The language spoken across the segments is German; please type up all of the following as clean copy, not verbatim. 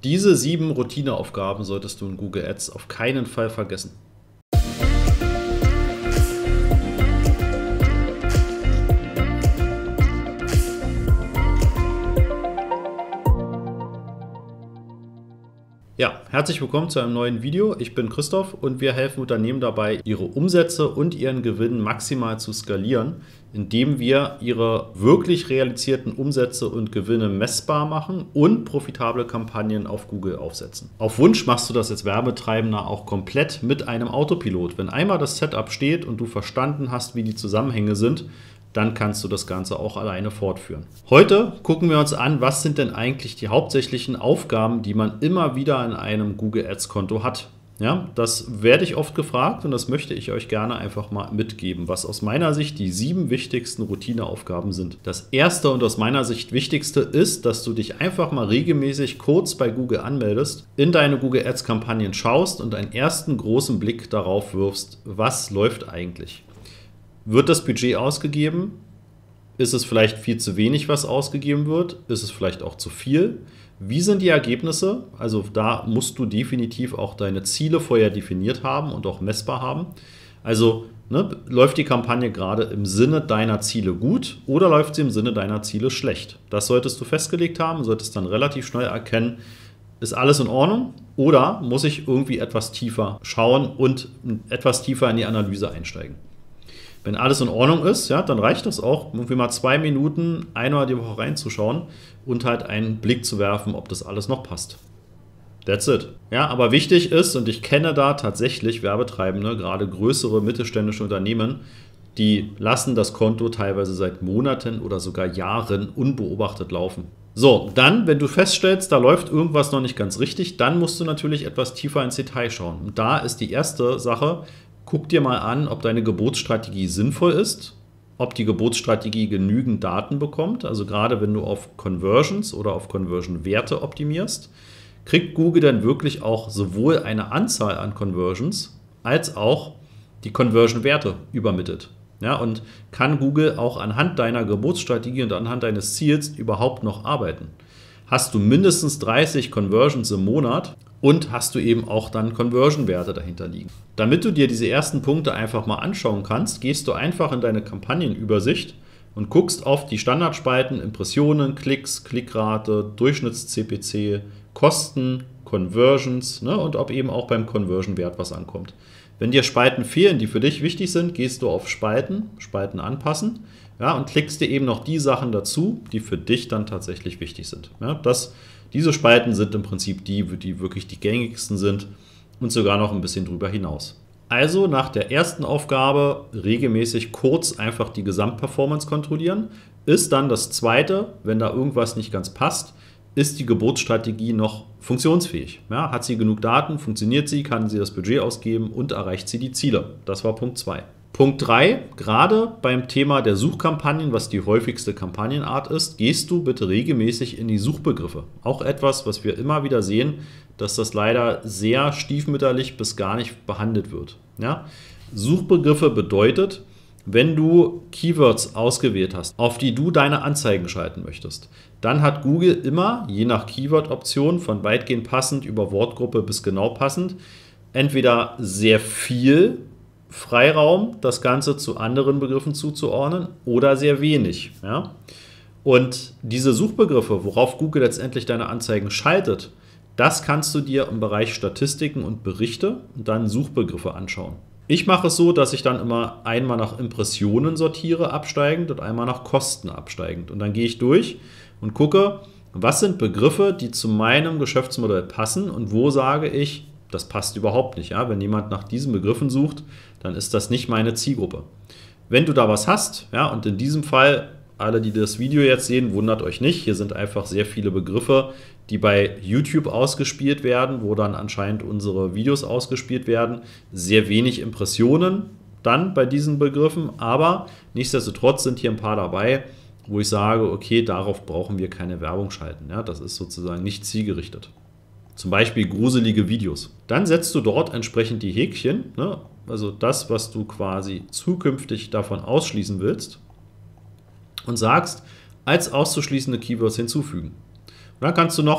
Diese 7 Routineaufgaben solltest du in Google Ads auf keinen Fall vergessen. Ja, herzlich willkommen zu einem neuen Video. Ich bin Christoph und wir helfen Unternehmen dabei, ihre Umsätze und ihren Gewinn maximal zu skalieren, indem wir ihre wirklich realisierten Umsätze und Gewinne messbar machen und profitable Kampagnen auf Google aufsetzen. Auf Wunsch machst du das als Werbetreibender auch komplett mit einem Autopilot. Wenn einmal das Setup steht und du verstanden hast, wie die Zusammenhänge sind, dann kannst du das Ganze auch alleine fortführen. Heute gucken wir uns an, was sind denn eigentlich die hauptsächlichen Aufgaben, die man immer wieder in einem Google Ads Konto hat. Ja, das werde ich oft gefragt und das möchte ich euch gerne einfach mal mitgeben, was aus meiner Sicht die 7 wichtigsten Routineaufgaben sind. Das erste und aus meiner Sicht wichtigste ist, dass du dich einfach mal regelmäßig kurz bei Google anmeldest, in deine Google Ads Kampagnen schaust und einen ersten großen Blick darauf wirfst, was läuft eigentlich. Wird das Budget ausgegeben? Ist es vielleicht viel zu wenig, was ausgegeben wird? Ist es vielleicht auch zu viel? Wie sind die Ergebnisse? Also da musst du definitiv auch deine Ziele vorher definiert haben und auch messbar haben. Also läuft die Kampagne gerade im Sinne deiner Ziele gut oder läuft sie im Sinne deiner Ziele schlecht? Das solltest du festgelegt haben, solltest dann relativ schnell erkennen, ist alles in Ordnung oder muss ich irgendwie etwas tiefer schauen und etwas tiefer in die Analyse einsteigen? Wenn alles in Ordnung ist, ja, dann reicht das auch, irgendwie mal 2 Minuten einmal die Woche reinzuschauen und halt einen Blick zu werfen, ob das alles noch passt. That's it. Ja, aber wichtig ist, und ich kenne da tatsächlich Werbetreibende, gerade größere mittelständische Unternehmen, die lassen das Konto teilweise seit Monaten oder sogar Jahren unbeobachtet laufen. So, dann, wenn du feststellst, da läuft irgendwas noch nicht ganz richtig, dann musst du natürlich etwas tiefer ins Detail schauen. Und da ist die erste Sache: Guck dir mal an, ob deine Gebotsstrategie sinnvoll ist, ob die Gebotsstrategie genügend Daten bekommt. Also gerade wenn du auf Conversions oder auf Conversion-Werte optimierst, kriegt Google dann wirklich auch sowohl eine Anzahl an Conversions als auch die Conversion-Werte übermittelt. Ja, und kann Google auch anhand deiner Gebotsstrategie und anhand deines Ziels überhaupt noch arbeiten? Hast du mindestens 30 Conversions im Monat und hast du eben auch dann Conversion-Werte dahinter liegen. Damit du dir diese ersten Punkte einfach mal anschauen kannst, gehst du einfach in deine Kampagnenübersicht und guckst auf die Standardspalten Impressionen, Klicks, Klickrate, Durchschnitts-CPC, Kosten, Conversions, und ob eben auch beim Conversion-Wert was ankommt. Wenn dir Spalten fehlen, die für dich wichtig sind, gehst du auf Spalten anpassen, ja, und klickst dir eben noch die Sachen dazu, die für dich dann tatsächlich wichtig sind. Ja, diese Spalten sind im Prinzip die wirklich die gängigsten sind und sogar noch ein bisschen drüber hinaus. Also nach der ersten Aufgabe regelmäßig kurz einfach die Gesamtperformance kontrollieren. Ist dann das zweite, wenn da irgendwas nicht ganz passt, ist die Gebotsstrategie noch funktionsfähig? Ja, hat sie genug Daten, funktioniert sie, kann sie das Budget ausgeben und erreicht sie die Ziele? Das war Punkt 2. Punkt 3, gerade beim Thema der Suchkampagnen, was die häufigste Kampagnenart ist, gehst du bitte regelmäßig in die Suchbegriffe. Auch etwas, was wir immer wieder sehen, dass das leider sehr stiefmütterlich bis gar nicht behandelt wird. Ja? Suchbegriffe bedeutet, wenn du Keywords ausgewählt hast, auf die du deine Anzeigen schalten möchtest, dann hat Google immer, je nach Keyword-Option, von weitgehend passend über Wortgruppe bis genau passend, entweder sehr viel Freiraum, das Ganze zu anderen Begriffen zuzuordnen oder sehr wenig. Ja? Und diese Suchbegriffe, worauf Google letztendlich deine Anzeigen schaltet, das kannst du dir im Bereich Statistiken und Berichte und dann Suchbegriffe anschauen. Ich mache es so, dass ich dann immer einmal nach Impressionen sortiere, absteigend, und einmal nach Kosten absteigend. Und dann gehe ich durch und gucke, was sind Begriffe, die zu meinem Geschäftsmodell passen und wo sage ich, das passt überhaupt nicht. Ja? Wenn jemand nach diesen Begriffen sucht, dann ist das nicht meine Zielgruppe. Wenn du da was hast, ja, und in diesem Fall, alle, die das Video jetzt sehen, wundert euch nicht, hier sind einfach sehr viele Begriffe, die bei YouTube ausgespielt werden, wo dann anscheinend unsere Videos ausgespielt werden. Sehr wenig Impressionen dann bei diesen Begriffen, aber nichtsdestotrotz sind hier ein paar dabei, wo ich sage, okay, darauf brauchen wir keine Werbung schalten. Ja? Das ist sozusagen nicht zielgerichtet. Zum Beispiel gruselige Videos. Dann setzt du dort entsprechend die Häkchen, also das, was du quasi zukünftig davon ausschließen willst, und sagst, als auszuschließende Keywords hinzufügen. Und dann kannst du noch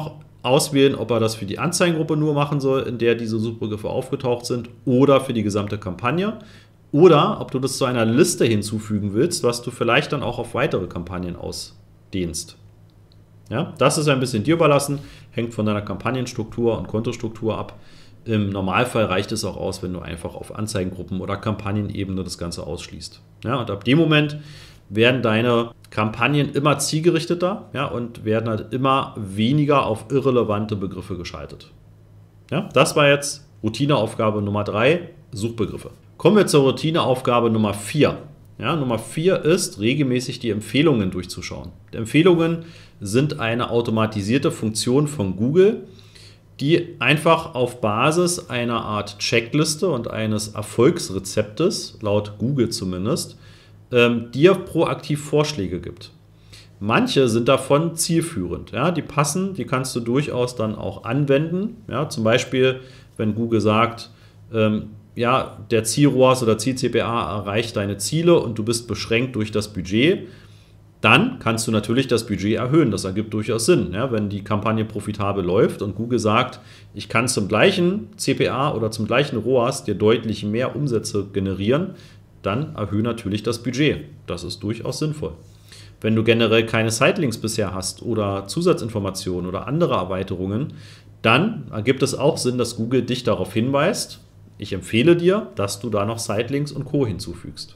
auswählen, ob er das für die Anzeigengruppe nur machen soll, in der diese Suchbegriffe aufgetaucht sind, oder für die gesamte Kampagne. Oder ob du das zu einer Liste hinzufügen willst, was du vielleicht dann auch auf weitere Kampagnen ausdehnst. Ja, das ist ein bisschen dir überlassen, hängt von deiner Kampagnenstruktur und Kontostruktur ab. Im Normalfall reicht es auch aus, wenn du einfach auf Anzeigengruppen oder Kampagnenebene das Ganze ausschließt. Ja, und ab dem Moment werden deine Kampagnen immer zielgerichteter, ja, und werden halt immer weniger auf irrelevante Begriffe geschaltet. Ja, das war jetzt Routineaufgabe Nummer 3, Suchbegriffe. Kommen wir zur Routineaufgabe Nummer 4. Ja, Nummer 4 ist, regelmäßig die Empfehlungen durchzuschauen. Die Empfehlungen sind eine automatisierte Funktion von Google, die einfach auf Basis einer Art Checkliste und eines Erfolgsrezeptes, laut Google zumindest, dir proaktiv Vorschläge gibt. Manche sind davon zielführend. Ja, die passen, die kannst du durchaus dann auch anwenden. Ja, zum Beispiel, wenn Google sagt, ja, der Ziel-ROAS oder Ziel-CPA erreicht deine Ziele und du bist beschränkt durch das Budget, dann kannst du natürlich das Budget erhöhen. Das ergibt durchaus Sinn. Ja, wenn die Kampagne profitabel läuft und Google sagt, ich kann zum gleichen CPA oder zum gleichen ROAS dir deutlich mehr Umsätze generieren, dann erhöhe natürlich das Budget. Das ist durchaus sinnvoll. Wenn du generell keine Sitelinks bisher hast oder Zusatzinformationen oder andere Erweiterungen, dann ergibt es auch Sinn, dass Google dich darauf hinweist, ich empfehle dir, dass du da noch Sitelinks und Co. hinzufügst.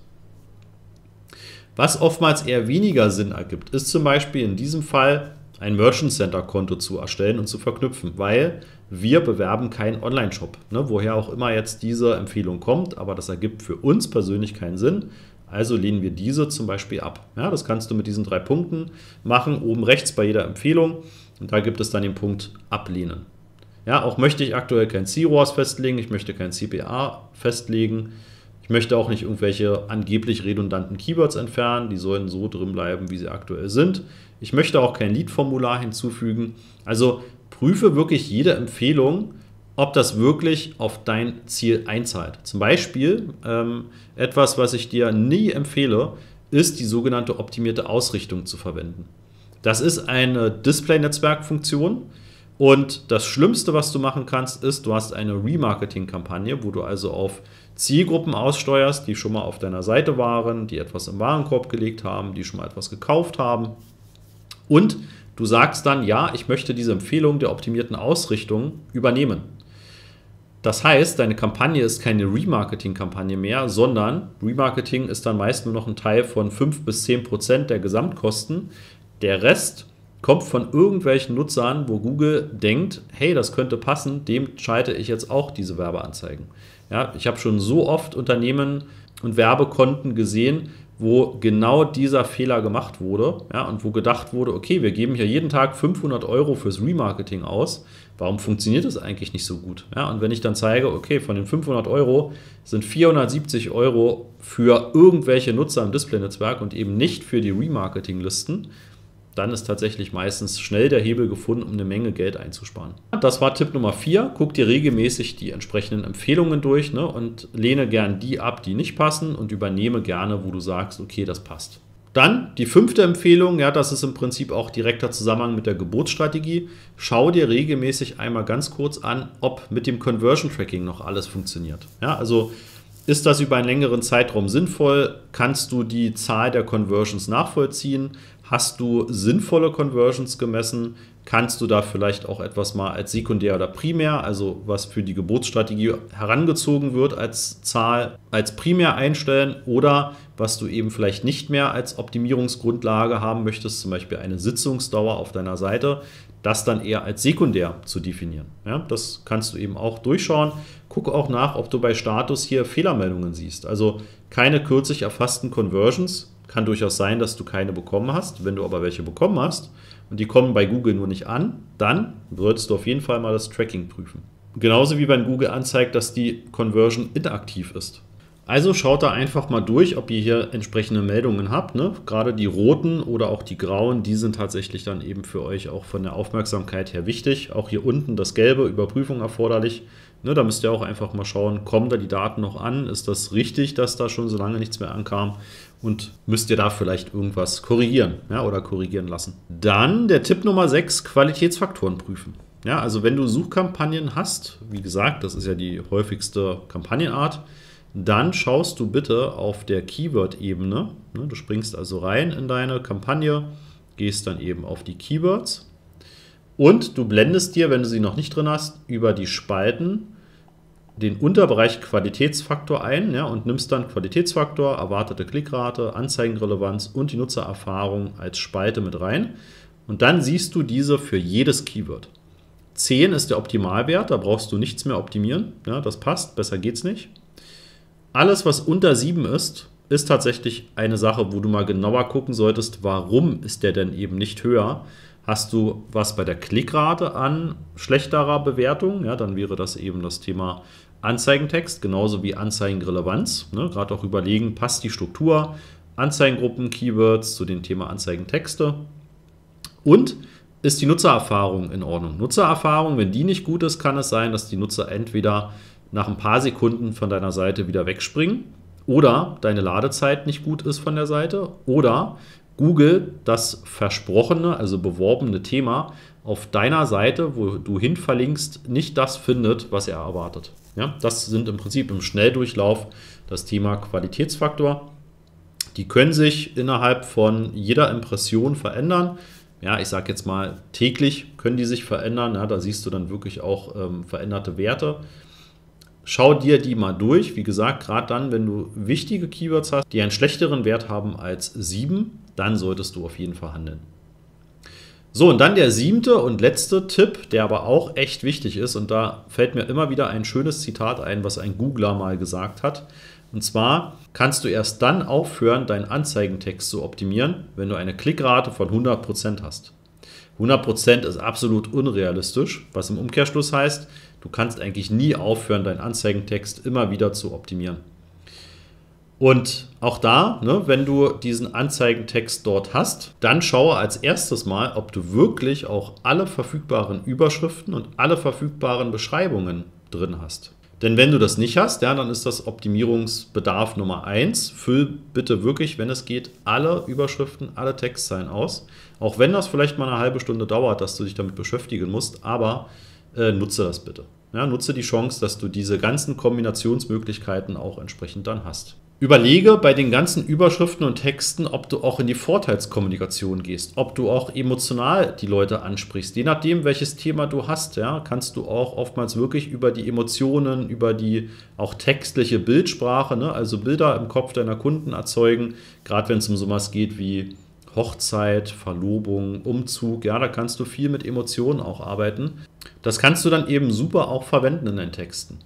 Was oftmals eher weniger Sinn ergibt, ist zum Beispiel in diesem Fall ein Merchant Center Konto zu erstellen und zu verknüpfen, weil wir bewerben keinen Online-Shop. Ne, woher auch immer jetzt diese Empfehlung kommt, aber das ergibt für uns persönlich keinen Sinn. Also lehnen wir diese zum Beispiel ab. Ja, das kannst du mit diesen 3 Punkten machen, oben rechts bei jeder Empfehlung. Und da gibt es dann den Punkt Ablehnen. Ja, auch möchte ich aktuell kein C-ROAS festlegen, ich möchte kein CPA festlegen. Ich möchte auch nicht irgendwelche angeblich redundanten Keywords entfernen, die sollen so drin bleiben, wie sie aktuell sind. Ich möchte auch kein Lead-Formular hinzufügen. Also prüfe wirklich jede Empfehlung, ob das wirklich auf dein Ziel einzahlt. Zum Beispiel etwas, was ich dir nie empfehle, ist die sogenannte optimierte Ausrichtung zu verwenden. Das ist eine Display-Netzwerk-Funktion. Und das Schlimmste, was du machen kannst, ist, du hast eine Remarketing-Kampagne, wo du also auf Zielgruppen aussteuerst, die schon mal auf deiner Seite waren, die etwas im Warenkorb gelegt haben, die schon mal etwas gekauft haben. Und du sagst dann, ja, ich möchte diese Empfehlung der optimierten Ausrichtung übernehmen. Das heißt, deine Kampagne ist keine Remarketing-Kampagne mehr, sondern Remarketing ist dann meist nur noch ein Teil von 5-10% der Gesamtkosten. Der Rest kommt von irgendwelchen Nutzern, wo Google denkt, hey, das könnte passen, dem schalte ich jetzt auch diese Werbeanzeigen. Ja, ich habe schon so oft Unternehmen und Werbekonten gesehen, wo genau dieser Fehler gemacht wurde, ja, und wo gedacht wurde, okay, wir geben hier jeden Tag 500 € fürs Remarketing aus, warum funktioniert das eigentlich nicht so gut? Ja, und wenn ich dann zeige, okay, von den 500 € sind 470 € für irgendwelche Nutzer im Display-Netzwerk und eben nicht für die Remarketing-Listen, dann ist tatsächlich meistens schnell der Hebel gefunden, um eine Menge Geld einzusparen. Das war Tipp Nummer 4. Guck dir regelmäßig die entsprechenden Empfehlungen durch, ne, und lehne gern die ab, die nicht passen, und übernehme gerne, wo du sagst, okay, das passt. Dann die 5. Empfehlung, ja, das ist im Prinzip auch direkter Zusammenhang mit der Gebotsstrategie. Schau dir regelmäßig einmal ganz kurz an, ob mit dem Conversion Tracking noch alles funktioniert. Ja, also ist das über einen längeren Zeitraum sinnvoll? Kannst du die Zahl der Conversions nachvollziehen? Hast du sinnvolle Conversions gemessen? Kannst du da vielleicht auch etwas mal als sekundär oder primär, also was für die Gebotsstrategie herangezogen wird als Zahl, als primär einstellen, oder was du eben vielleicht nicht mehr als Optimierungsgrundlage haben möchtest, zum Beispiel eine Sitzungsdauer auf deiner Seite, das dann eher als sekundär zu definieren. Ja, das kannst du eben auch durchschauen. Guck auch nach, ob du bei Status hier Fehlermeldungen siehst. Also keine kürzlich erfassten Conversions. Kann durchaus sein, dass du keine bekommen hast. Wenn du aber welche bekommen hast und die kommen bei Google nur nicht an, dann solltest du auf jeden Fall mal das Tracking prüfen. Genauso wie wenn Google anzeigt, dass die Conversion inaktiv ist. Also schaut da einfach mal durch, ob ihr hier entsprechende Meldungen habt. Ne? Gerade die roten oder auch die grauen, die sind tatsächlich dann eben für euch auch von der Aufmerksamkeit her wichtig. Auch hier unten das gelbe, Überprüfung erforderlich. Ne, da müsst ihr auch einfach mal schauen, kommen da die Daten noch an? Ist das richtig, dass da schon so lange nichts mehr ankam? Und müsst ihr da vielleicht irgendwas korrigieren, ja, oder korrigieren lassen? Dann der Tipp Nummer 6, Qualitätsfaktoren prüfen. Ja, also wenn du Suchkampagnen hast, wie gesagt, das ist ja die häufigste Kampagnenart, dann schaust du bitte auf der Keyword-Ebene. Du springst also rein in deine Kampagne, gehst dann eben auf die Keywords und du blendest dir, wenn du sie noch nicht drin hast, über die Spalten den Unterbereich Qualitätsfaktor ein, ja, und nimmst dann Qualitätsfaktor, erwartete Klickrate, Anzeigenrelevanz und die Nutzererfahrung als Spalte mit rein. Und dann siehst du diese für jedes Keyword. 10 ist der Optimalwert, da brauchst du nichts mehr optimieren. Ja, das passt, besser geht's nicht. Alles, was unter 7 ist, ist tatsächlich eine Sache, wo du mal genauer gucken solltest, warum ist der denn eben nicht höher. Hast du was bei der Klickrate an schlechterer Bewertung, ja, dann wäre das eben das Thema Anzeigentext, genauso wie Anzeigenrelevanz. Ne, gerade auch überlegen, passt die Struktur, Anzeigengruppen, Keywords zu dem Thema Anzeigentexte. Und ist die Nutzererfahrung in Ordnung? Nutzererfahrung, wenn die nicht gut ist, kann es sein, dass die Nutzer entweder nach ein paar Sekunden von deiner Seite wieder wegspringen oder deine Ladezeit nicht gut ist von der Seite oder Google das versprochene, also beworbene Thema auf deiner Seite, wo du hin verlinkst, nicht das findet, was er erwartet. Ja, das sind im Prinzip im Schnelldurchlauf das Thema Qualitätsfaktor. Die können sich innerhalb von jeder Impression verändern. Ja, ich sage jetzt mal, täglich können die sich verändern. Ja, da siehst du dann wirklich auch veränderte Werte. Schau dir die mal durch. Wie gesagt, gerade dann, wenn du wichtige Keywords hast, die einen schlechteren Wert haben als 7, dann solltest du auf jeden Fall handeln. So, und dann der 7. und letzte Tipp, der aber auch echt wichtig ist. Und da fällt mir immer wieder ein schönes Zitat ein, was ein Googler mal gesagt hat. Und zwar kannst du erst dann aufhören, deinen Anzeigentext zu optimieren, wenn du eine Klickrate von 100% hast. 100% ist absolut unrealistisch, was im Umkehrschluss heißt, du kannst eigentlich nie aufhören, deinen Anzeigentext immer wieder zu optimieren. Und auch da, ne, wenn du diesen Anzeigentext dort hast, dann schaue als erstes mal, ob du wirklich auch alle verfügbaren Überschriften und alle verfügbaren Beschreibungen drin hast. Denn wenn du das nicht hast, ja, dann ist das Optimierungsbedarf Nummer 1. Füll bitte wirklich, wenn es geht, alle Überschriften, alle Textzeilen aus. Auch wenn das vielleicht mal eine halbe Stunde dauert, dass du dich damit beschäftigen musst, aber nutze das bitte. Ja, nutze die Chance, dass du diese ganzen Kombinationsmöglichkeiten auch entsprechend dann hast. Überlege bei den ganzen Überschriften und Texten, ob du auch in die Vorteilskommunikation gehst, ob du auch emotional die Leute ansprichst. Je nachdem, welches Thema du hast, ja, kannst du auch oftmals wirklich über die Emotionen, über die auch textliche Bildsprache, ne, also Bilder im Kopf deiner Kunden erzeugen, gerade wenn es um sowas geht wie Hochzeit, Verlobung, Umzug, ja, da kannst du viel mit Emotionen auch arbeiten. Das kannst du dann eben super auch verwenden in deinen Texten.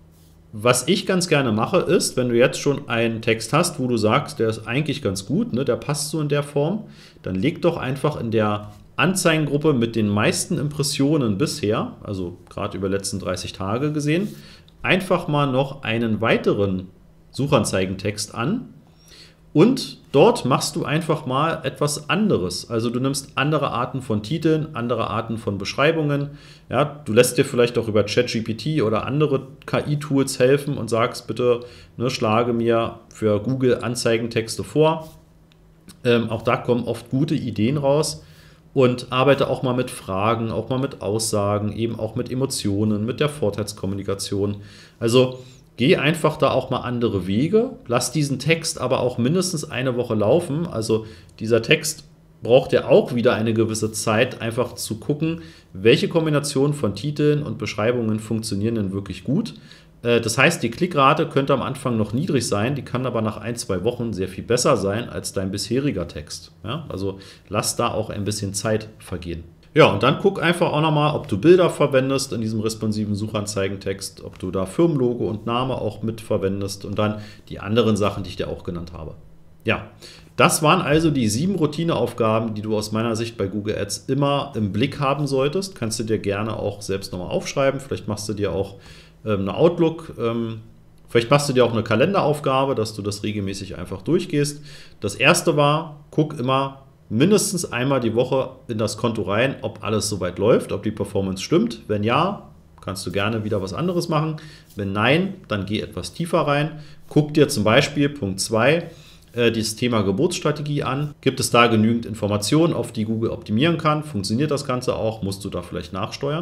Was ich ganz gerne mache, ist, wenn du jetzt schon einen Text hast, wo du sagst, der ist eigentlich ganz gut, ne, der passt so in der Form, dann leg doch einfach in der Anzeigengruppe mit den meisten Impressionen bisher, also gerade über die letzten 30 Tage gesehen, einfach mal noch einen weiteren Suchanzeigentext an. Und dort machst du einfach mal etwas anderes. Also du nimmst andere Arten von Titeln, andere Arten von Beschreibungen. Ja, du lässt dir vielleicht auch über ChatGPT oder andere KI-Tools helfen und sagst bitte, ne, schlage mir für Google Anzeigentexte vor. Auch da kommen oft gute Ideen raus. Und arbeite auch mal mit Fragen, auch mal mit Aussagen, eben auch mit Emotionen, mit der Vorteilskommunikation. Also geh einfach da auch mal andere Wege, lass diesen Text aber auch mindestens eine Woche laufen. Also dieser Text braucht ja auch wieder eine gewisse Zeit, einfach zu gucken, welche Kombination von Titeln und Beschreibungen funktionieren denn wirklich gut. Das heißt, die Klickrate könnte am Anfang noch niedrig sein, die kann aber nach 1-2 Wochen sehr viel besser sein als dein bisheriger Text. Ja, also lass da auch ein bisschen Zeit vergehen. Ja, und dann guck einfach auch nochmal, ob du Bilder verwendest in diesem responsiven Suchanzeigentext, ob du da Firmenlogo und Name auch mit verwendest und dann die anderen Sachen, die ich dir auch genannt habe. Ja, das waren also die 7 Routineaufgaben, die du aus meiner Sicht bei Google Ads immer im Blick haben solltest. Kannst du dir gerne auch selbst nochmal aufschreiben. Vielleicht machst du dir auch eine Outlook, vielleicht machst du dir auch eine Kalenderaufgabe, dass du das regelmäßig einfach durchgehst. Das erste war, guck immer mindestens einmal die Woche in das Konto rein, ob alles soweit läuft, ob die Performance stimmt. Wenn ja, kannst du gerne wieder was anderes machen. Wenn nein, dann geh etwas tiefer rein. Guck dir zum Beispiel Punkt 2 dieses Thema Geburtsstrategie an. Gibt es da genügend Informationen, auf die Google optimieren kann? Funktioniert das Ganze auch? Musst du da vielleicht nachsteuern?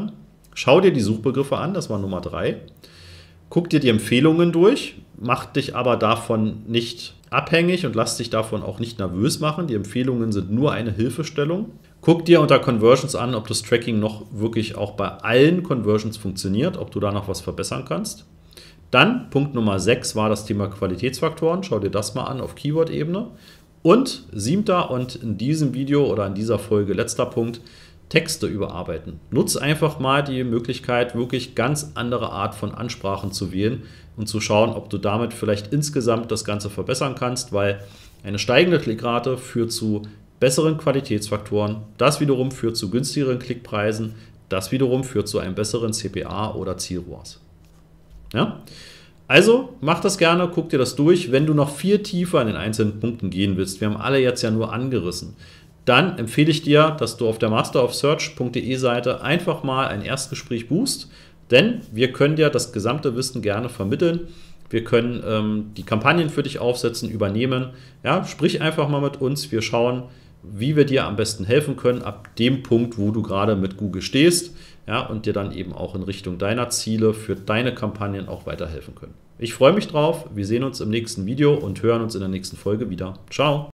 Schau dir die Suchbegriffe an, das war Nummer 3. Guck dir die Empfehlungen durch, mach dich aber davon nicht abhängig und lass dich davon auch nicht nervös machen. Die Empfehlungen sind nur eine Hilfestellung. Guck dir unter Conversions an, ob das Tracking noch wirklich auch bei allen Conversions funktioniert, ob du da noch was verbessern kannst. Dann Punkt Nummer 6 war das Thema Qualitätsfaktoren. Schau dir das mal an auf Keyword-Ebene. Und 7. und in diesem Video oder in dieser Folge letzter Punkt, Texte überarbeiten. Nutz einfach mal die Möglichkeit, wirklich ganz andere Art von Ansprachen zu wählen und zu schauen, ob du damit vielleicht insgesamt das Ganze verbessern kannst, weil eine steigende Klickrate führt zu besseren Qualitätsfaktoren, das wiederum führt zu günstigeren Klickpreisen, das wiederum führt zu einem besseren CPA oder Ziel-ROAS. Ja? Also mach das gerne, guck dir das durch. Wenn du noch viel tiefer in den einzelnen Punkten gehen willst, wir haben alle jetzt ja nur angerissen, dann empfehle ich dir, dass du auf der masterofsearch.de Seite einfach mal ein Erstgespräch buchst, denn wir können dir das gesamte Wissen gerne vermitteln. Wir können die Kampagnen für dich aufsetzen, übernehmen. Ja, sprich einfach mal mit uns. Wir schauen, wie wir dir am besten helfen können, ab dem Punkt, wo du gerade mit Google stehst, ja, und dir dann eben auch in Richtung deiner Ziele für deine Kampagnen auch weiterhelfen können. Ich freue mich drauf. Wir sehen uns im nächsten Video und hören uns in der nächsten Folge wieder. Ciao!